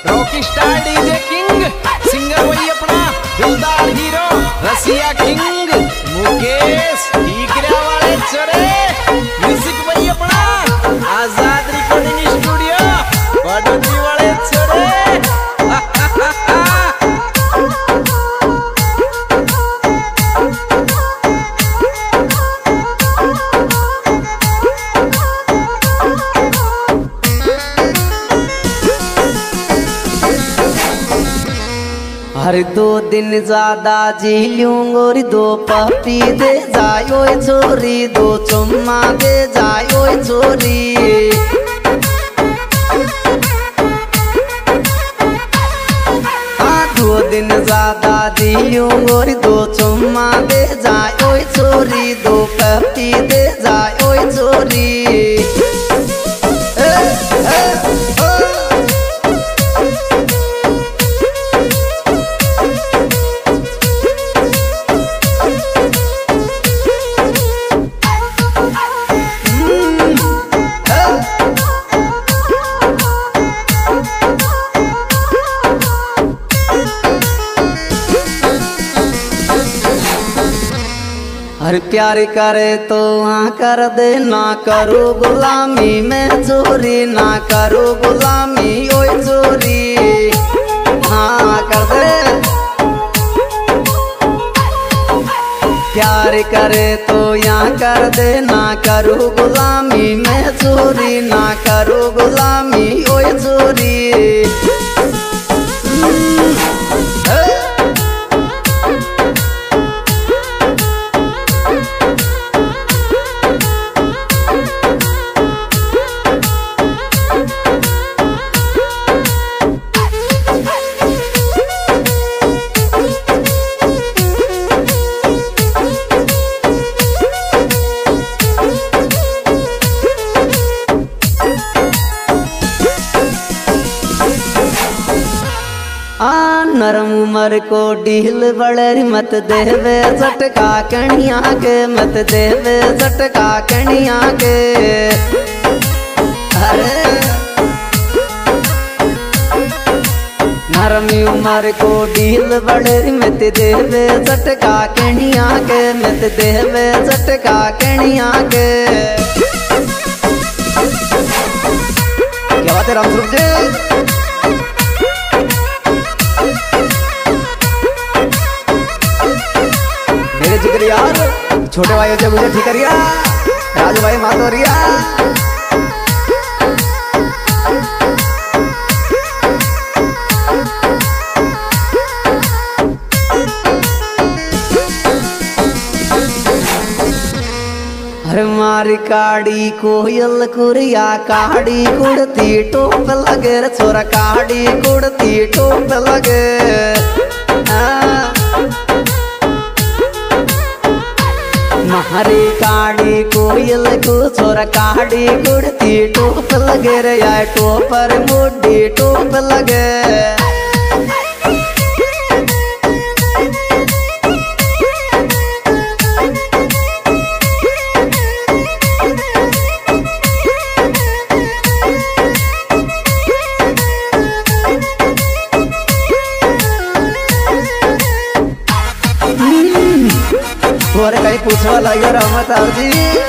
Rocky star DJ king, singer वही अपना दिलदार हीरो रसिया किंग मुकेश टीकरा वाले चरे, म्यूजिक वही अपना आजाद रिकॉर्डिंग स्टूडियो बड़ोदी वाले चरे। हर 2 दिन ज्यादा जी लूंग और 2 पपी दे जायो छोरी, 2 चुम्मा दे जायो छोरी। हाँ 2 दिन ज्यादा जी लूंग और 2 चुम्मा दे जायो छोरी, 2 पपी दे जायो छोरी। हर प्यार करे तो हाँ कर दे, ना करो गुलामी में चोरी, ना करो गुलामी ओए चोरी। हाँ कर दे प्यार करे तो यहाँ कर दे, ना करो गुलामी में चोरी, ना करो गुलामी ओए चोरी। नरम उमर को ढील बड़र मत देवे झटका कणिया के, मत देवे झटका कणिया के। अरे नरम उमर को ढील बड़र मत देवे झटका कणिया के, मत देवे झटका कणिया के। क्या बात है रामस्वरूप जी? मेरे जिगर यार छोटे भाई होते मुझे ठीक करिया, राजू भाई मातोरिया। हर मारी काड़ी कोयल कुरिया, काड़ी कुड़ती टोप लगे रे छोरा, काड़ी कुड़ती टोप लगे। हरी काड़ी कोयल को छोरा, काड़ी कुड़ती टोप लगे रे, या टोपर मुड्डी टोप लगे। और कहीं पूछवा लगे रहमत जी।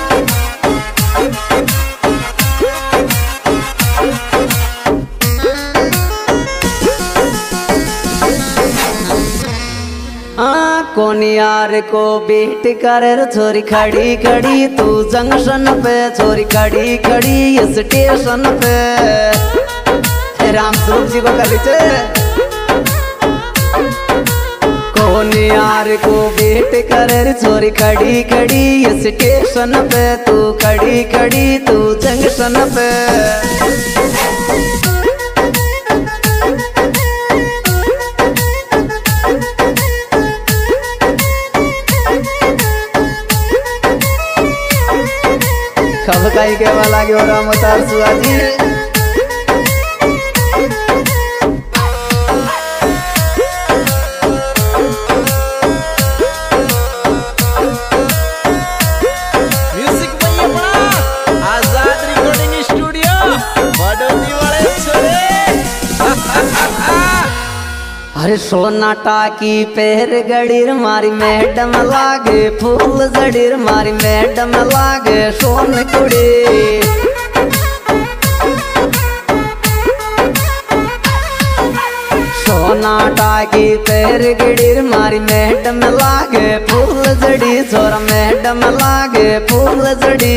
कौन यार को बेट कर छोरी खड़ी खड़ी, तू जंक्शन पे छोरी खड़ी खड़ी स्टेशन पे। रामस्वरूप जी को कर लीजिए। कौन यार को बेट कर छोरी खड़ी खड़ी स्टेशन पे, तू खड़ी खड़ी तू जंक्शन पे। कब कहीं के वाला के और मतार सुआ जी। आजाद रिकॉर्डिंग स्टूडियो बड़ोदी वाले छोरे। अरे सोना टाकी पैर गड़ीर मारी मैडम लागे फूल जड़ीर मारी मैडम लागे सोन कुड़ी सोना टाकी पैर गड़ीर मारी मैडम लागे फूल जड़ी छोरा मैडम लागे फूल जड़ी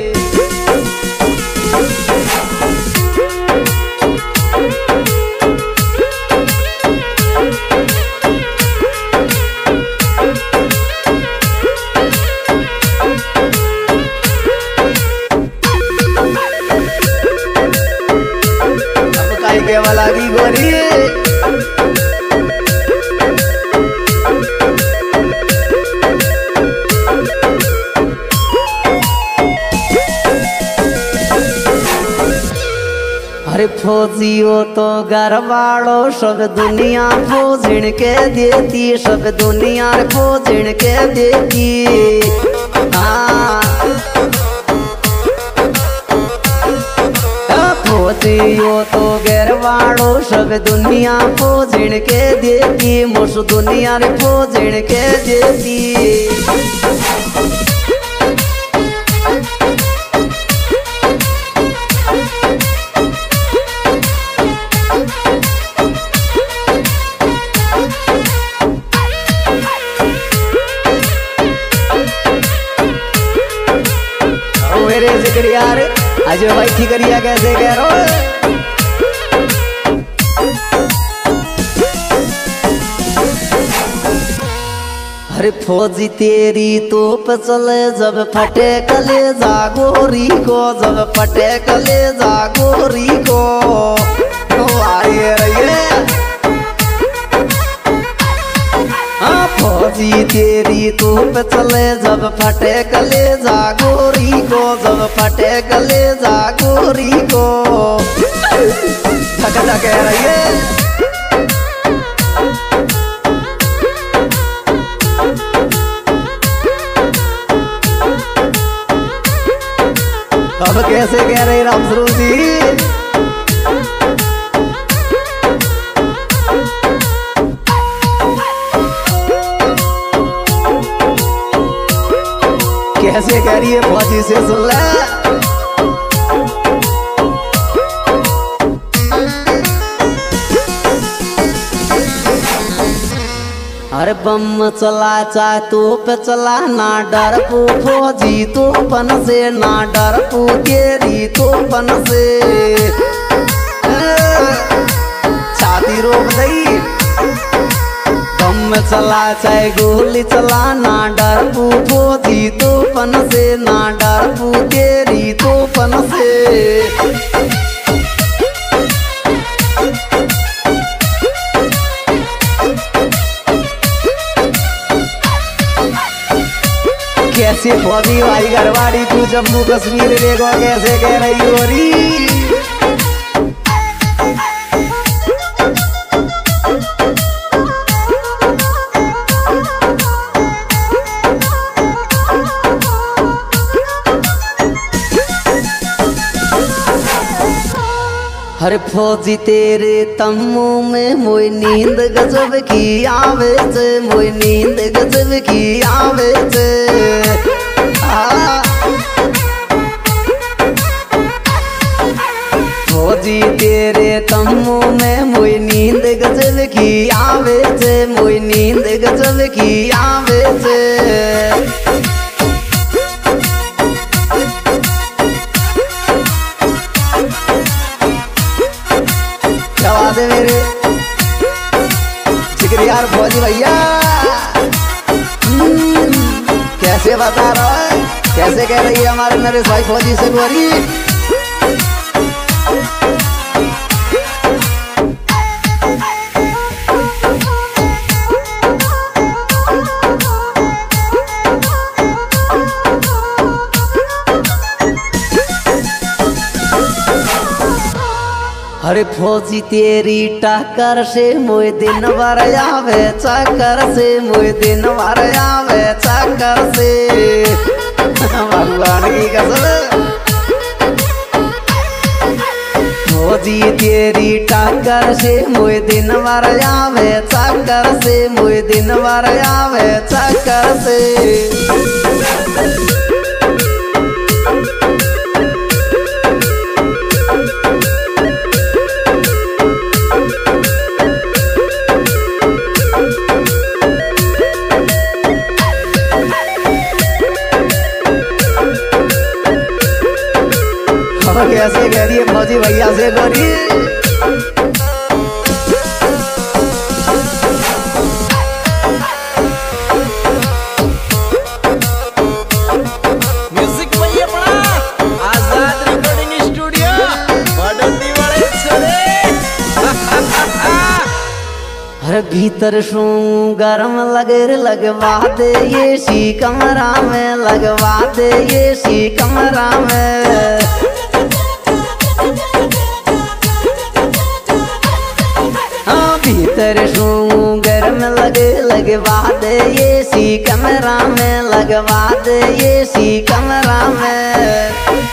के वाला की गोरी अरे फौजियो तो घर वालों सब दुनिया फौजन के देती सब दुनिया फौजन के देती हाँ फौजियो तो घर वालों सब दुनिया फौजन के देती मुस दुनिया फौजन के देती मेरे जिक्र यार आज भाई ठीक करिया कैसे कह रहा अरे फौजी तेरी तोप चले जब फटे कले जागोरी को जब फटे कले जागोरी को आए रहिए फौजी तेरी तोप चले जब फटे कले जागोरी को जब फटे कले जागोरी को धक धक रहिए अब कैसे कह रहे रामसरू जी कैसे कह रही है फौजी से सुन ले अरे बम चला चाहे तोप चला ना डर पू फौजी तोपन से ना डर पू तेरी तोपन से छाती रोक दई बम चला चाहे गोली चला ना डर पू फौजी तोपन से ना डर पू तेरी तोपन से कैसे फौजी भाई घरवाड़ी तू जम्मू कश्मीर देखो कैसे कह रही हो री हर फौजी तेरे तम्मू में मोई नींद गजब की आवे से मोई नींद गजब की आवे से फौजी तेरे तम्मू में मोई नींद गजब की आवे से मोई नींद गजब की आवे से दे मेरे यार फौजी भैया कैसे बता रहा है कैसे कह रही है हमारे नरेश भाई फौजी से गोरी अरे फौजी तेरी टक्कर से मोए दिन भर आवे चक्कर से मोए दिन भर आवे चक्कर से भगवान की कसम फौजी तेरी टक्कर से मुझे दिन भर आवे चक्कर से मुझे दिन भर आवे चक्कर से कैसे कह रही है फौजी भैया से गोरी म्यूजिक भाई अपना आजाद रिकॉर्डिंग स्टूडियो बड़ौती वाले छोरे अरे भीतर शू गरम लगवा दे ये सी कमरा में लगवा दे ये सी कमरा में भीतर शू गरम लगवा दे ये सी कमरा में लगवा दे ये सी कमरा में